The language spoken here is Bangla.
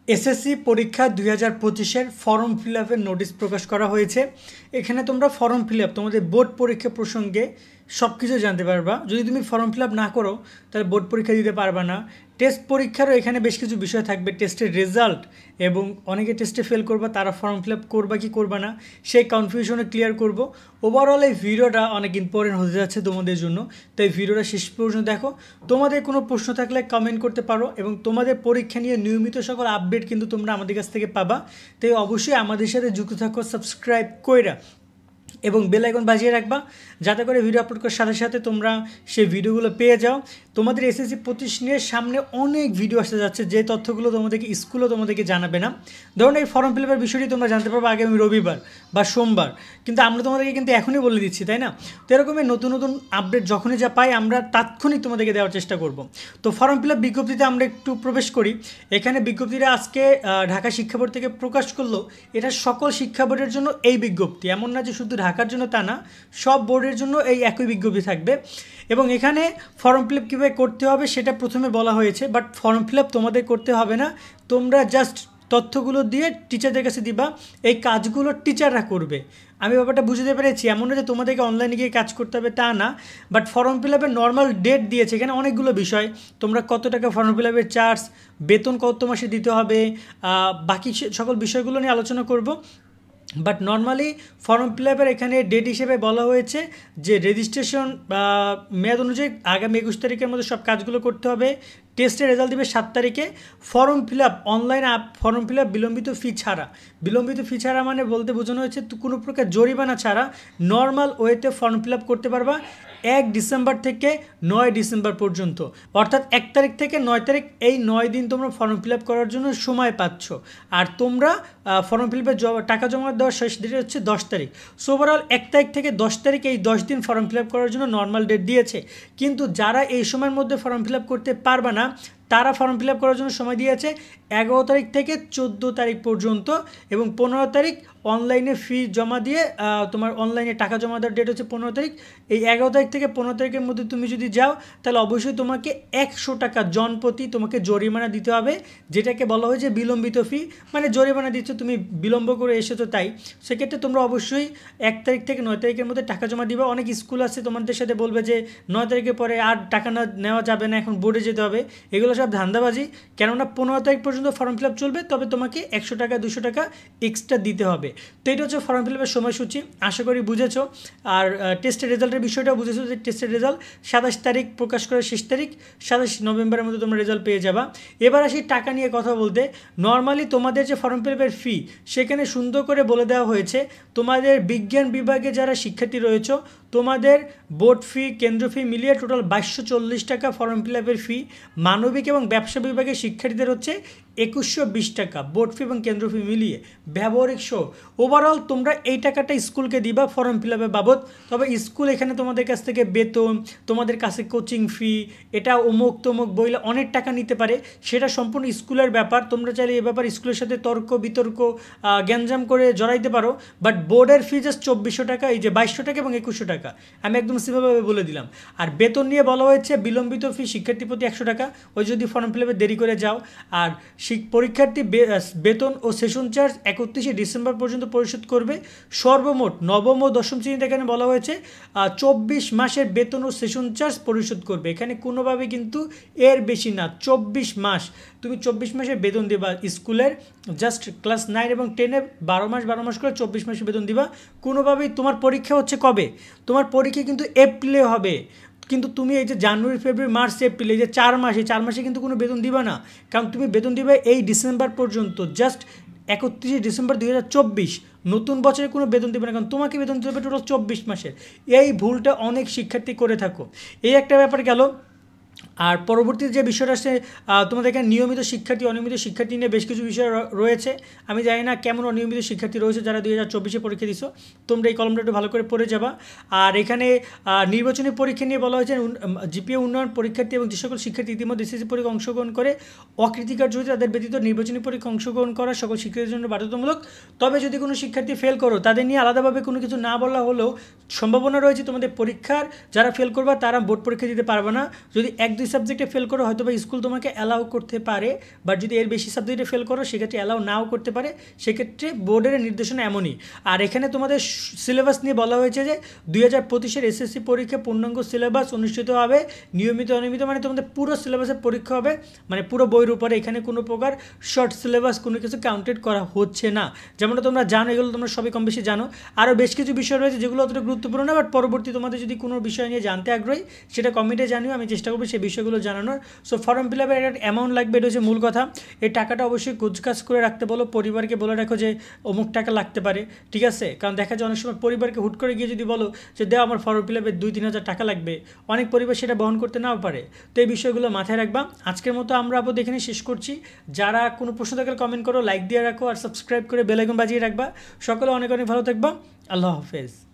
এসএসসি পরীক্ষা 2025-এর ফর্ম ফিল আপের নোটিশ প্রকাশ করা হয়েছে। এখানে তোমরা ফর্ম ফিল আপ তোমাদের বোর্ড পরীক্ষা প্রসঙ্গে সব কিছু জানতে পারবা। যদি তুমি ফর্ম ফিল আপ না করো তাহলে বোর্ড পরীক্ষা দিতে পারবা না। টেস্ট পরীক্ষারও এখানে বেশ কিছু বিষয় থাকবে, টেস্টের রেজাল্ট এবং অনেকে টেস্টে ফেল করবা, তারা ফর্ম ফিল আপ করবা কি করবা না সেই কনফিউশনে ক্লিয়ার করব। ওভারঅল এই ভিডিওটা অনেক ইম্পর্টেন্ট হতে যাচ্ছে তোমাদের জন্য, তাই ভিডিওটা শেষ পর্যন্ত দেখো। তোমাদের কোনো প্রশ্ন থাকলে কমেন্ট করতে পারো এবং তোমাদের পরীক্ষা নিয়ে নিয়মিত সকল আপডেট কিন্তু তোমরা আমাদের কাছ থেকে পাবা। তাই অবশ্যই আমাদের সাথে যুক্ত থাকো সাবস্ক্রাইব কইরা এবং বেল আইকন বাজিয়ে রাখবা, যাতে করে ভিডিও আপলোড করার সাথে সাথে তোমরা সেই ভিডিওগুলো পেয়ে যাও। তোমাদের এসএসসি 25 নিয়ে সামনে অনেক ভিডিও আসতে যাচ্ছে, যে তথ্যগুলো তোমাদেরকে স্কুলও তোমাদেরকে জানাবে না। ধরুন এই ফর্ম ফিল আপের বিষয়টি তোমরা জানতে পারবে আগামী রবিবার বা সোমবার, কিন্তু আমরা তোমাদেরকে কিন্তু এখনই বলে দিচ্ছি, তাই না? তো এরকমই নতুন নতুন আপডেট যখনই যা পাই আমরা তাৎক্ষণিক তোমাদেরকে দেওয়ার চেষ্টা করব। তো ফর্ম ফিল আপ বিজ্ঞপ্তিতে আমরা একটু প্রবেশ করি। এখানে বিজ্ঞপ্তিটা আজকে ঢাকা শিক্ষা বোর্ড থেকে প্রকাশ করলো। এটা সকল শিক্ষা বোর্ডের জন্য এই বিজ্ঞপ্তি, এমন না যে শুধু ঢাকার জন্য তা না, সব বোর্ডের জন্য এই একই বিজ্ঞপ্তি থাকবে। এবং এখানে ফর্ম ফিল আপ কীভাবে করতে হবে সেটা প্রথমে বলা হয়েছে, বাট ফর্ম ফিল আপ তোমাদের করতে হবে না। তোমরা জাস্ট তথ্যগুলো দিয়ে টিচারদের কাছে দিবা, এই কাজগুলো টিচাররা করবে। আমি ব্যাপারটা বুঝতে পেরেছি, এমন না যে তোমাদেরকে অনলাইনে গিয়ে কাজ করতে হবে তা না, বাট ফর্ম ফিল আপের নর্মাল ডেট দিয়েছে এখানে অনেকগুলো বিষয়। তোমরা কত টাকা ফর্ম ফিল আপের চার্জ, বেতন কত মাসে দিতে হবে, বাকি সকল বিষয়গুলো নিয়ে আলোচনা করব। বাট নর্মালি ফর্ম ফিল আপের এখানে ডেট হিসেবে বলা হয়েছে যে রেজিস্ট্রেশন মেয়াদ অনুযায়ী আগামী 21 তারিখের মধ্যে সব কাজগুলো করতে হবে। টেস্টের রেজাল্ট দেবে 7 তারিখে। Form fill up online form fill up বিলম্বিত ফি ছাড়া। বিলম্বিত ফি ছাড়া মানে বলতে বোঝানো হয়েছে কোনো প্রকার জরিমানা ছাড়া নর্মাল ওয়েতে ফর্ম ফিল আপ করতে পারবা 1 ডিসেম্বর থেকে 9 ডিসেম্বর পর্যন্ত, অর্থাৎ 1 তারিখ থেকে 9 তারিখ, এই 9 দিন তোমরা ফর্ম ফিল আপ করার জন্য সময় পাচ্ছ। আর তোমরা ফর্ম ফিল আপের টাকা জমা দেওয়ার শেষ ডেট হচ্ছে 10 তারিখ। সো ওভারঅল 1 তারিখ থেকে 10 তারিখ এই 10 দিন ফর্ম ফিল আপ করার জন্য নর্মাল ডেট দিয়েছে। কিন্তু যারা এই সময়ের মধ্যে ফর্ম ফিল আপ করতে পারবে না তারা ফর্ম ফিল আপ করার জন্য সময় দিয়েছে 11 তারিখ থেকে 14 তারিখ পর্যন্ত, এবং 15 তারিখ অনলাইনে ফি জমা দিয়ে তোমার অনলাইনে টাকা জমা দেওয়ার ডেট হচ্ছে 15 তারিখ। এই 11 তারিখ থেকে 15 তারিখের মধ্যে তুমি যদি যাও তাহলে অবশ্যই তোমাকে 100 টাকা জনপ্রতি তোমাকে জরিমানা দিতে হবে, যেটাকে বলা হয়েছে বিলম্বিত ফি। মানে জরিমানা দিচ্ছ তুমি বিলম্ব করে এসেছো তাই। সেক্ষেত্রে তোমরা অবশ্যই 1 তারিখ থেকে 9 তারিখের মধ্যে টাকা জমা দিবে। অনেক স্কুল আছে তোমাদের সাথে বলবে যে 9 তারিখের পরে আর টাকা না নেওয়া যাবে না, এখন বোর্ডে যেতে হবে। এগুলো সব ধান্দাবাজি, কেননা 15 তারিখ পর্যন্ত ফর্ম ফিল আপ চলবে, তবে তোমাকে 100 টাকা 200 টাকা এক্সট্রা দিতে হবে। তো এটা হচ্ছে ফর্ম ফিল আপের সময়সূচি, আশা করি বুঝেছো। আর টেস্টের রেজাল্টের বিষয়টাও বুঝেছো যে টেস্টের রেজাল্ট 27 তারিখ প্রকাশ করে, শেষ তারিখ 27 নভেম্বরের মধ্যে তোমরা রেজাল্ট পেয়ে যাবা। এবার আসি টাকা নিয়ে কথা বলতে। নর্মালি তোমাদের যে ফর্ম ফিল আপের ফি সেখানে সুন্দর করে বলে দেওয়া হয়েছে, তোমাদের বিজ্ঞান বিভাগে যারা শিক্ষার্থী রয়েছে তোমাদের বোর্ড ফি কেন্দ্র ফি মিলিয়ে টোটাল 2240 টাকা ফর্ম ফিল আপের ফি। মানবিক এবং ব্যবসা বিভাগের শিক্ষার্থীদের হচ্ছে 2120 টাকা বোর্ড ফি এবং কেন্দ্র ফি মিলিয়ে, ব্যবহারিক সহ। ওভারঅল তোমরা এই টাকাটা স্কুলকে দিবা ফর্ম ফিল আপের বাবদ। তবে স্কুল এখানে তোমাদের কাছ থেকে বেতন, তোমাদের কাছে কোচিং ফি, এটা অমুক তমুক বইলে অনেক টাকা নিতে পারে, সেটা সম্পূর্ণ স্কুলের ব্যাপার। তোমরা চাইলে এ ব্যাপার স্কুলের সাথে তর্ক বিতর্ক গ্যাঞ্জাম করে জড়াইতে পারো। বাট বোর্ডের ফি জাস্ট 2400 টাকা, এই যে 2200 টাকা এবং 2100 টাকা আমি একদম সিম্পলভাবে বলে দিলাম। আর বেতন নিয়ে বলা হয়েছে বিলম্বিত ফি শিক্ষার্থী প্রতি 100 টাকা, ওই যদি ফর্ম ফিল আপে দেরি করে যাও। আর পরীক্ষার্থী বেতন ও সেশন চার্জ 31 ডিসেম্বর পর্যন্ত পরিশোধ করবে। সর্বমোট নবম ও দশম শ্রেণীতে এখানে বলা হয়েছে 24 মাসের বেতন ও সেশন চার্জ পরিশোধ করবে। এখানে কোনোভাবে কিন্তু এর বেশি না, 24 মাস তুমি 24 মাসের বেতন দেবা স্কুলের। জাস্ট ক্লাস 9 এবং 10-এ 12 মাস করে 24 মাসের বেতন দিবা। কোনোভাবেই তোমার পরীক্ষা হচ্ছে কবে? তোমার পরীক্ষা কিন্তু এপ্রিলে হবে, কিন্তু তুমি এই যে জানুয়ারি ফেব্রুয়ারি মার্চ এপ্রিল এই যে 4 মাস, এই 4 মাসে কিন্তু কোনো বেতন দিবা না, কারণ তুমি বেতন দিবে এই ডিসেম্বর পর্যন্ত, জাস্ট 31 ডিসেম্বর 2024। নতুন বছরে কোনো বেতন দেবে না, কারণ তোমাকে বেতন দিতে হবে টোটাল 24 মাসের। এই ভুলটা অনেক শিক্ষার্থী করে থাকো, এই একটা ব্যাপার গেল। আর পরবর্তীতে যে বিষয়টা আসছে, তোমাদের এখানে নিয়মিত শিক্ষার্থী অনিয়মিত শিক্ষার্থী নিয়ে বেশ কিছু বিষয় রয়েছে। আমি জানি না কেমন অনিয়মিত শিক্ষার্থী রয়েছে যারা 2024-এ পরীক্ষা দিছো, তোমরা এই কলমটা একটু ভালো করে পড়ে যাবা। আর এখানে নির্বাচনী পরীক্ষা নিয়ে বলা হয়েছে জিপিএ উন্নয়ন পরীক্ষার্থী এবং যে সকল শিক্ষার্থী ইতিমধ্যে এসএসসি পরীক্ষা অংশগ্রহণ করে অকৃতিকার্য হয়েছে তাদের ব্যতীত নির্বাচনী পরীক্ষা অংশগ্রহণ করা সকল শিক্ষার্থীর জন্য বাধ্যতামূলক। তবে যদি কোনো শিক্ষার্থী ফেল করো তাদের নিয়ে আলাদাভাবে কোনো কিছু না বলা হলেও সম্ভাবনা রয়েছে তোমাদের পরীক্ষার যারা ফেল করবা তারা বোর্ড পরীক্ষা দিতে পারবে না। যদি 1-2 2 সাবজেক্টে ফেল করো হয়তো বা স্কুল তোমাকে অ্যালাউ করতে পারে, বাট যদি এর বেশি সাবজেক্টে ফেল করো সেক্ষেত্রে অ্যালাউ নাও করতে পারে, সেক্ষেত্রে বোর্ডের নির্দেশনা এমনই। আর এখানে তোমাদের সিলেবাস নিয়ে বলা হয়েছে যে 2025-এর এসএসসি পরীক্ষা পূর্ণাঙ্গ সিলেবাস অনুষ্ঠিত হবে, নিয়মিত অনিয়মিত মানে তোমাদের পুরো সিলেবাসের পরীক্ষা হবে, মানে পুরো বইয়ের উপরে, এখানে কোনো প্রকার শর্ট সিলেবাস কোনো কিছু কাউন্টেড করা হচ্ছে না। যেমনটা তোমরা জানো, এগুলো তোমরা সবাই কম বেশি জানো। আরও বেশ কিছু বিষয় রয়েছে যেগুলো অতটা গুরুত্বপূর্ণ না, বাট পরবর্তী তোমাদের যদি কোনো বিষয় নিয়ে জানতে আগ্রহী সেটা কমেন্টে জানিও, আমি চেষ্টা করবো সেই বিষয়গুলো জানানোর। সো ফর্ম ফিল আপের একটা অ্যামাউন্ট লাগবে, এটা হচ্ছে মূল কথা। এই টাকাটা অবশ্যই কুচকাজ করে রাখতে বলো, পরিবারকে বলে রাখো যে অমুক টাকা লাগতে পারে, ঠিক আছে? কারণ দেখা যায় অনেক সময় পরিবারকে হুট করে গিয়ে যদি বলো যে দেও আমার ফর্ম ফিল আপের 2-3 হাজার টাকা লাগবে, অনেক পরিবার সেটা বহন করতে নাও পারে। তো এই বিষয়গুলো মাথায় রাখবা। আজকের মতো আমরা আপাতত এখানে শেষ করছি। যারা কোনো প্রশ্ন থাকলে কমেন্ট করো, লাইক দিয়ে রাখো আর সাবস্ক্রাইব করে বেল আইকন বাজিয়ে রাখবা। সকলে অনেক অনেক ভালো থাকবা। আল্লাহ হাফেজ।